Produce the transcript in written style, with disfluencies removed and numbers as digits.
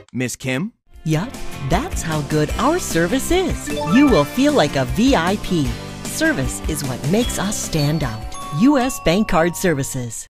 Miss Kim? Yup, that's how good our service is. You will feel like a VIP. Service is what makes us stand out. U.S. Bankcard Services.